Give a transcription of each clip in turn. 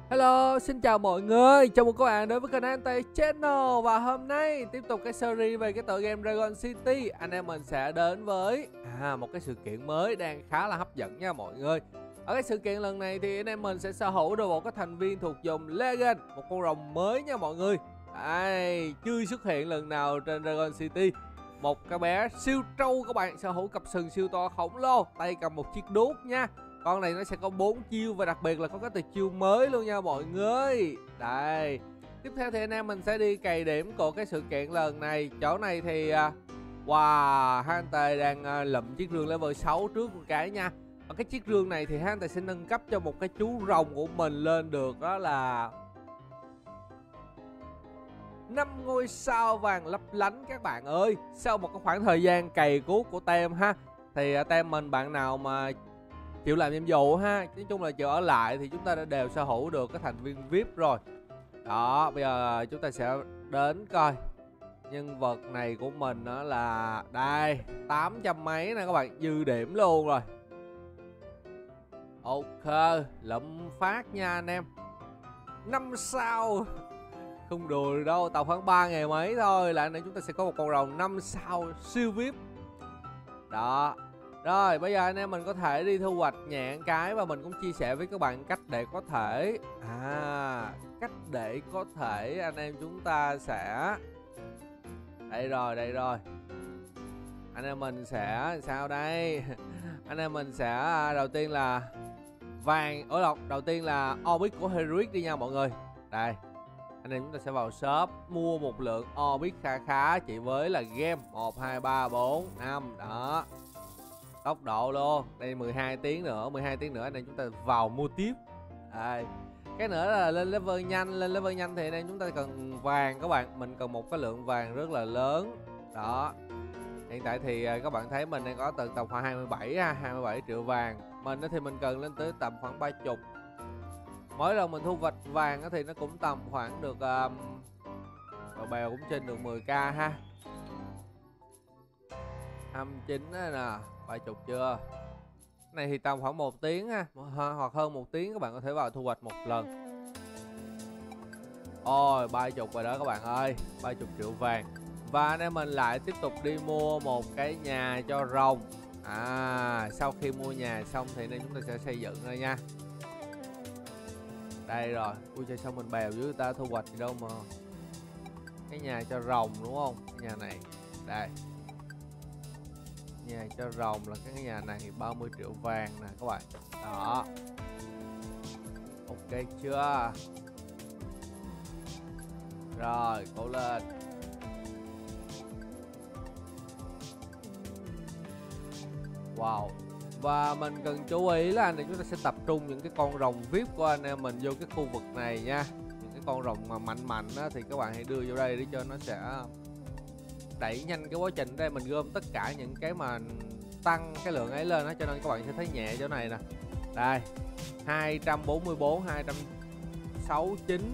Hello, xin chào mọi người, chào mừng các bạn đến với kênh Ante Channel. Và hôm nay tiếp tục cái series về cái tựa game Dragon City. Anh em mình sẽ đến với một cái sự kiện mới đang khá là hấp dẫn nha mọi người. Ở cái sự kiện lần này thì anh em mình sẽ sở hữu được một cái thành viên thuộc dòng Legend, một con rồng mới nha mọi người. Chưa xuất hiện lần nào trên Dragon City. Một cái bé siêu trâu, các bạn sở hữu cặp sừng siêu to khổng lồ, tay cầm một chiếc đuốc nha. Con này nó sẽ có 4 chiêu và đặc biệt là có cái tuyệt chiêu mới luôn nha mọi người. Đây. Tiếp theo thì anh em mình sẽ đi cày điểm của cái sự kiện lần này. Chỗ này thì wow, Hunter đang lụm chiếc rương level 6 trước một cái nha. Và cái chiếc rương này thì Hunter sẽ nâng cấp cho một cái chú rồng của mình lên được, đó là 5 ngôi sao vàng lấp lánh các bạn ơi. Sau một cái khoảng thời gian cày cuốc của Tem ha, thì Tem mình bạn nào mà chịu làm nhiệm vụ ha, nói chung là chịu ở lại thì chúng ta đã đều sở hữu được cái thành viên VIP rồi. Đó, bây giờ chúng ta sẽ đến coi nhân vật này của mình đó là đây, 800 mấy nè các bạn, dư điểm luôn rồi. Ok, lụm phát nha anh em. 5 sao. Không đùa được đâu, tầm khoảng 3 ngày mấy thôi là này chúng ta sẽ có một con rồng 5 sao siêu VIP. Đó. Rồi bây giờ anh em mình có thể đi thu hoạch nhạn cái, và mình cũng chia sẻ với các bạn cách để có thể anh em chúng ta sẽ đây rồi anh em mình sẽ sao đây anh em mình sẽ đầu tiên là vàng đầu tiên là orbit của Heroic đi nha mọi người. Đây anh em chúng ta sẽ vào shop mua một lượng orbit khá chỉ với là game 1 2 3 4 5 đó, tốc độ luôn. Đây 12 tiếng nữa anh em chúng ta vào mua tiếp. Đây. Cái nữa là lên level nhanh thì anh em chúng ta cần vàng các bạn, mình cần một cái lượng vàng rất là lớn. Đó. Hiện tại thì các bạn thấy mình đang có tầm khoảng 27 triệu vàng. Mình thì mình cần lên tới tầm khoảng 30. Mỗi lần mình thu hoạch vàng thì nó cũng tầm khoảng được bèo cũng trên được 10k ha. 29 nè, 30 chưa. Cái này thì tầm khoảng 1 tiếng ha, hoặc hơn 1 tiếng các bạn có thể vào thu hoạch một lần. Ôi 30 rồi đó các bạn ơi, 30 triệu vàng. Và anh em mình lại tiếp tục đi mua một cái nhà cho rồng. Sau khi mua nhà xong thì nên chúng ta sẽ xây dựng rồi nha. Đây rồi, ui trời sao mình bèo dưới ta, thu hoạch gì đâu mà. Cái nhà cho rồng đúng không? Cái nhà này, đây. Nhà cho rồng là cái nhà này 30 triệu vàng nè các bạn. Đó. Ok chưa? Rồi, cố lên. Wow. Và mình cần chú ý là anh em chúng ta sẽ tập trung những cái con rồng VIP của anh em mình vô cái khu vực này nha. Những cái con rồng mà mạnh á, thì các bạn hãy đưa vô đây để cho nó sẽ đẩy nhanh cái quá trình. Đây mình gom tất cả những cái mà tăng cái lượng ấy lên đó, cho nên các bạn sẽ thấy nhẹ chỗ này nè. Đây 244, 269.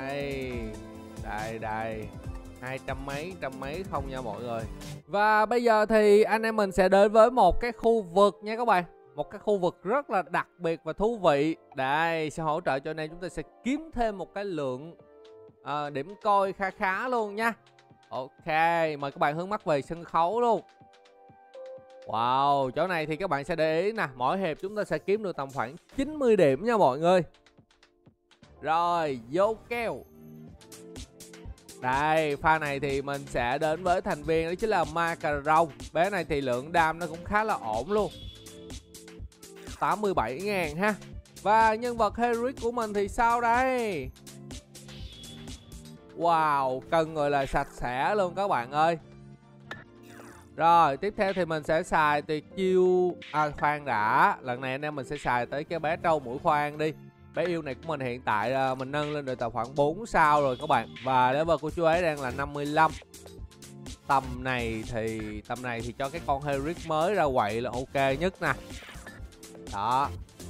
Đây 200 mấy không nha mọi người. Và bây giờ thì anh em mình sẽ đến với một cái khu vực nha các bạn. Một cái khu vực rất là đặc biệt và thú vị. Đây sẽ hỗ trợ cho anh em chúng ta sẽ kiếm thêm một cái lượng điểm coi khá luôn nha. Ok, mời các bạn hướng mắt về sân khấu luôn. Wow, chỗ này thì các bạn sẽ để ý nè, mỗi hiệp chúng ta sẽ kiếm được tầm khoảng 90 điểm nha mọi người. Rồi, vô keo. Đây, pha này thì mình sẽ đến với thành viên đó chính là ma cà rồng. Bé này thì lượng đam nó cũng khá là ổn luôn, 87.000 ha. Và nhân vật Heroic của mình thì sao đây? Wow, cân gọi là sạch sẽ luôn các bạn ơi. Rồi, tiếp theo thì mình sẽ xài tuyệt chiêu khoan đã. Lần này anh em mình sẽ xài tới cái bé trâu mũi khoan đi. Bé yêu này của mình hiện tại mình nâng lên được tầm khoảng 4 sao rồi các bạn. Và level của chú ấy đang là 55. Tầm này thì cho cái con Heroic mới ra quậy là ok nhất nè. Đó.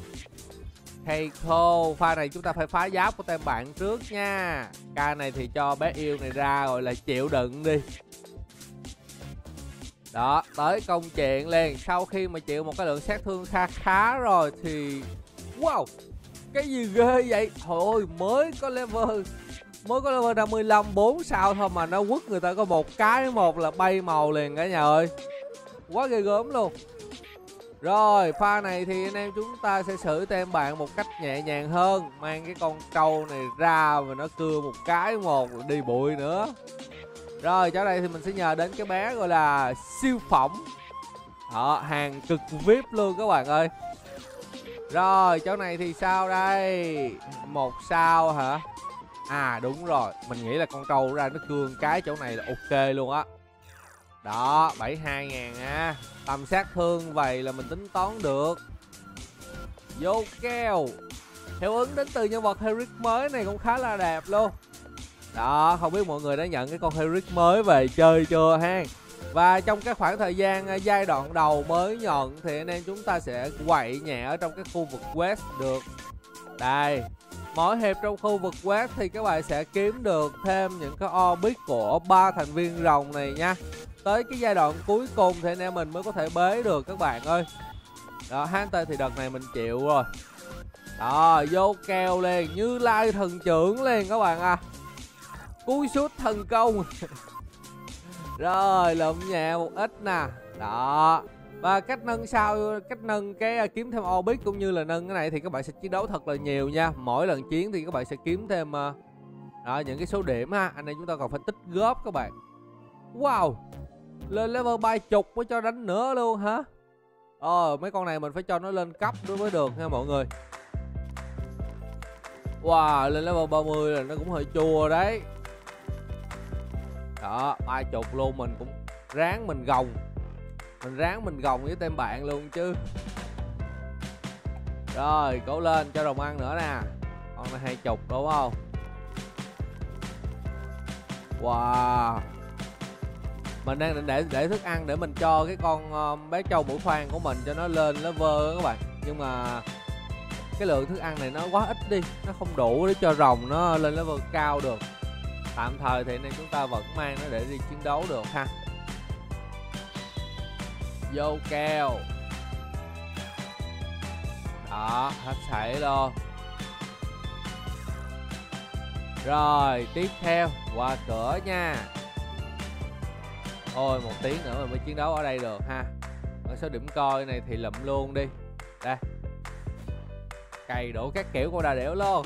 Keiko, pha này chúng ta phải phá giáp của tem bạn trước nha. Ca này thì cho bé yêu này ra gọi là chịu đựng đi. Đó, tới công chuyện liền. Sau khi mà chịu một cái lượng sát thương khá rồi thì wow, Cái gì ghê vậy? Thôi mới có level 55 4 sao thôi mà nó quất người ta có một cái một là bay màu liền cả nhà ơi. Quá ghê gớm luôn. Rồi pha này thì anh em chúng ta sẽ xử tem bạn một cách nhẹ nhàng hơn. Mang cái con trâu này ra và nó cưa một cái một là đi bụi nữa. Rồi chỗ đây thì mình sẽ nhờ đến cái bé gọi là siêu phẩm. Hàng cực VIP luôn các bạn ơi. Rồi chỗ này thì sao đây? 1 sao hả? À đúng rồi, mình nghĩ là con trâu ra nó cương cái chỗ này là ok luôn á. Đó 72.000 nha. Tầm sát thương vậy là mình tính toán được. Vô keo. Hiệu ứng đến từ nhân vật Heric mới này cũng khá là đẹp luôn. Đó, không biết mọi người đã nhận cái con Heric mới về chơi chưa ha. Và trong cái khoảng thời gian giai đoạn đầu mới nhận thì anh em chúng ta sẽ quậy nhẹ ở trong cái khu vực West được. Đây, mỗi hiệp trong khu vực West thì các bạn sẽ kiếm được thêm những cái orbit của 3 thành viên rồng này nha. Tới cái giai đoạn cuối cùng thì anh em mình mới có thể bế được các bạn ơi. Đó, Hunter thì đợt này mình chịu rồi. Đó, vô kèo liền, Như Lai thần trưởng liền các bạn à. Cúi sút thần công. Rồi, lụm nhẹ một ít nè. Đó. Và cách nâng cái kiếm thêm orbit cũng như là nâng cái này thì các bạn sẽ chiến đấu thật là nhiều nha. Mỗi lần chiến thì các bạn sẽ kiếm thêm những cái số điểm ha. Anh em chúng ta còn phải tích góp các bạn. Wow. Lên level 30 mới cho đánh nữa luôn hả? Mấy con này mình phải cho nó lên cấp đối với được nha mọi người. Wow, lên level 30 là nó cũng hơi chua đấy. Đó, 30 luôn, mình cũng ráng mình gồng. Mình ráng mình gồng với tem bạn luôn chứ. Rồi, cố lên cho đồng ăn nữa nè. Con này 20 đúng không? Wow. Mình đang định để thức ăn để mình cho cái con bé trâu mũi khoan của mình cho nó lên level các bạn. Nhưng mà cái lượng thức ăn này nó quá ít đi, nó không đủ để cho rồng nó lên level cao được. Tạm thời thì nên chúng ta vẫn mang nó để đi chiến đấu được ha. Vô keo. Đó, hết sảy luôn. Rồi, tiếp theo qua cửa nha. Ôi, 1 tiếng nữa mình mới chiến đấu ở đây được ha. Ở số điểm coi này thì lụm luôn đi. Đây. Cày đổ các kiểu con đà đẻo luôn.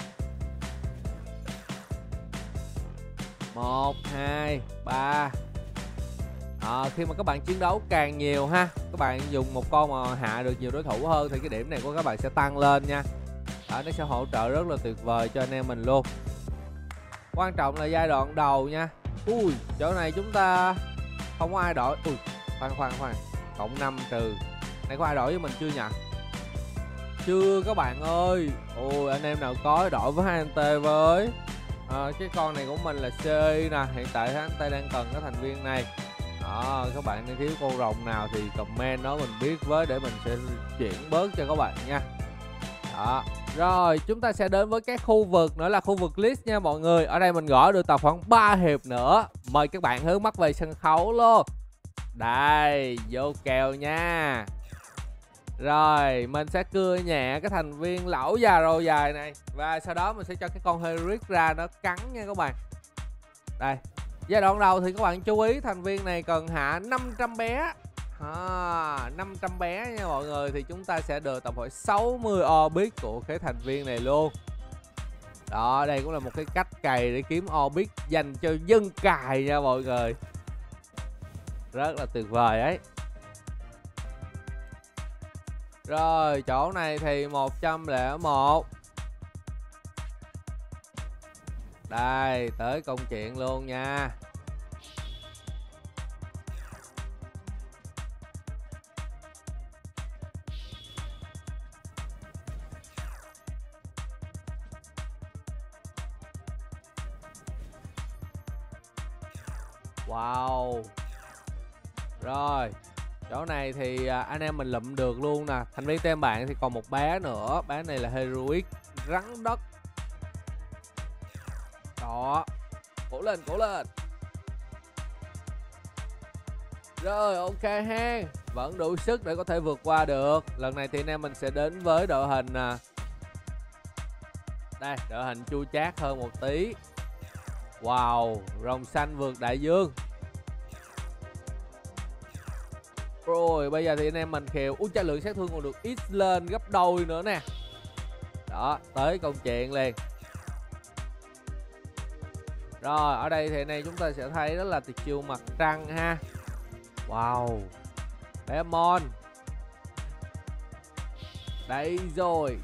1, 2, 3. Khi mà các bạn chiến đấu càng nhiều ha, các bạn dùng một con mà hạ được nhiều đối thủ hơn thì cái điểm này của các bạn sẽ tăng lên nha. Đó, nó sẽ hỗ trợ rất là tuyệt vời cho anh em mình luôn. Quan trọng là giai đoạn đầu nha. Ui, chỗ này chúng ta không có ai đổi. Ui, khoan. Cộng 5 trừ. Này có ai đổi với mình chưa nhỉ? Chưa các bạn ơi. Ôi, anh em nào có đổi với hai anh T với. Cái con này của mình là CI nè. Hiện tại anh T đang cần cái thành viên này. Đó, các bạn đang thiếu con rồng nào thì comment nói mình biết với để mình sẽ chuyển bớt cho các bạn nha. Đó. Rồi chúng ta sẽ đến với cái khu vực nữa là khu vực list nha mọi người. Ở đây mình gõ được tầm khoảng 3 hiệp nữa. Mời các bạn hướng mắt về sân khấu luôn. Đây, vô kèo nha. Rồi mình sẽ cưa nhẹ cái thành viên lão già râu dài này. Và sau đó mình sẽ cho cái con Heric ra nó cắn nha các bạn. Đây, giai đoạn đầu thì các bạn chú ý thành viên này cần hạ 500 bé. 500 bé nha mọi người. Thì chúng ta sẽ được tầm khoảng 60 orbit của cái thành viên này luôn. Đó, đây cũng là một cái cách cày để kiếm orbit dành cho dân cài nha mọi người. Rất là tuyệt vời ấy. Rồi, chỗ này thì 101. Đây, tới công chuyện luôn nha. Wow. Rồi, chỗ này thì anh em mình lụm được luôn nè. Thành viên tem bạn thì còn một bé nữa. Bé này là Heroic rắn đất. Đó. Cố lên. Rồi, ok ha. Vẫn đủ sức để có thể vượt qua được. Lần này thì anh em mình sẽ đến với đội hình Đây, đội hình chua chát hơn một tí. Wow, rồng xanh vượt đại dương. Rồi, bây giờ thì anh em mình khều. Ui cha, lượng sát thương còn được ít lên gấp đôi nữa nè. Đó, tới công chuyện liền. Rồi, ở đây thì này chúng ta sẽ thấy đó là tuyệt chiêu mặt trăng ha. Wow, bé Mon. Đây rồi.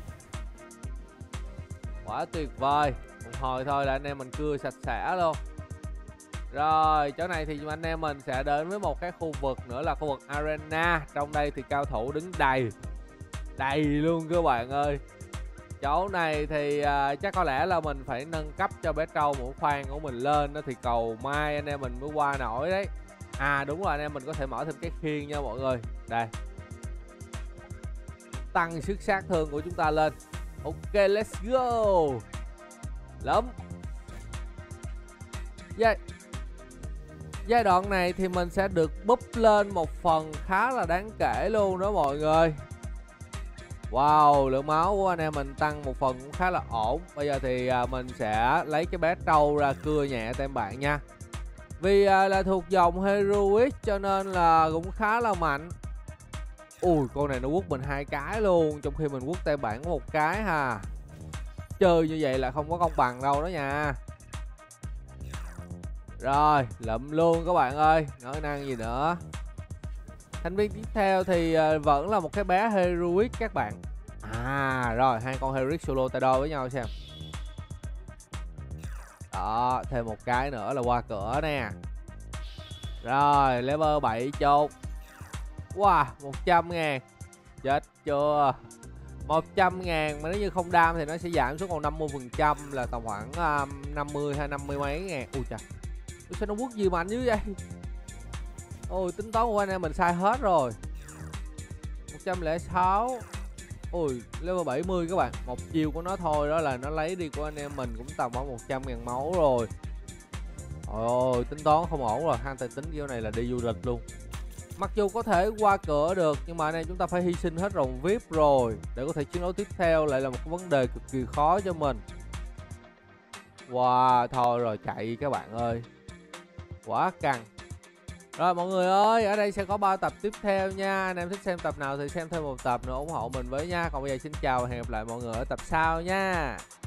Quá tuyệt vời. Một hồi thôi là anh em mình cưa sạch sẽ luôn. Rồi, chỗ này thì anh em mình sẽ đến với một cái khu vực nữa là khu vực Arena. Trong đây thì cao thủ đứng đầy. Đầy luôn các bạn ơi. Chỗ này thì chắc có lẽ là mình phải nâng cấp cho bé trâu mũi khoan của mình lên đó, thì cầu mai anh em mình mới qua nổi đấy. À đúng rồi, anh em mình có thể mở thêm cái khiên nha mọi người. Đây, tăng sức sát thương của chúng ta lên. Ok, let's go. Lắm. Giai đoạn này thì mình sẽ được búp lên một phần khá là đáng kể luôn đó mọi người. Wow, lượng máu của anh em mình tăng một phần cũng khá là ổn. Bây giờ thì mình sẽ lấy cái bé trâu ra cưa nhẹ tem bạn nha. Vì là thuộc dòng Heroic cho nên là cũng khá là mạnh. Ui, con này nó quất mình 2 cái luôn, trong khi mình quất tem bạn có 1 cái ha. Chơi như vậy là không có công bằng đâu đó nha. Rồi, lụm luôn các bạn ơi, nói năng gì nữa. Thành viên tiếp theo thì vẫn là một cái bé Heroic các bạn. À rồi, 2 con Heroic solo tay đôi với nhau xem. Đó, thêm 1 cái nữa là qua cửa nè. Rồi, level 7 chục. Wow, 100.000. Chết chưa. 100.000 mà nếu như không đam thì nó sẽ giảm xuống còn 50%, là tầm khoảng 50 hay 50 mấy ngàn. Ui trời, sao nó quất gì mạnh như vậy. Ôi, tính toán của anh em mình sai hết rồi. 106. Ui, level 70 các bạn. Một chiêu của nó thôi đó là nó lấy đi của anh em mình cũng tầm khoảng 100.000 máu rồi. Ôi, tính toán không ổn rồi. Han tài tính kiểu này là đi du lịch luôn. Mặc dù có thể qua cửa được, nhưng mà anh em chúng ta phải hy sinh hết rồng VIP rồi để có thể chiến đấu tiếp theo, lại là một cái vấn đề cực kỳ khó cho mình. Wow, thôi rồi chạy các bạn ơi. Quá căng. Rồi mọi người ơi, ở đây sẽ có 3 tập tiếp theo nha. Anh em thích xem tập nào thì xem thêm một tập nữa ủng hộ mình với nha. Còn bây giờ xin chào và hẹn gặp lại mọi người ở tập sau nha.